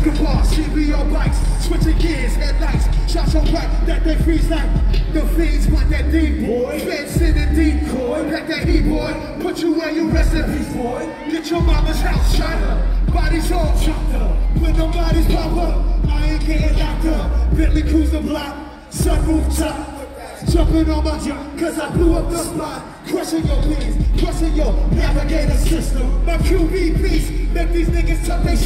Escobar, CBO bikes, switching gears, headlights, shots so bright that they freeze like the fiends. Want that deep boy, fence in the decoy, pack that heat boy, put you where you rest in peace boy. Get your mama's house shot up, bodies all chopped up. When the bodies pop up, I ain't getting locked up. Bentley cruise the block, sunroof top. Jumping on my jump, cause I blew up the spot. Crushing your beats, crushing your navigator system. My QB piece, make these niggas tuck they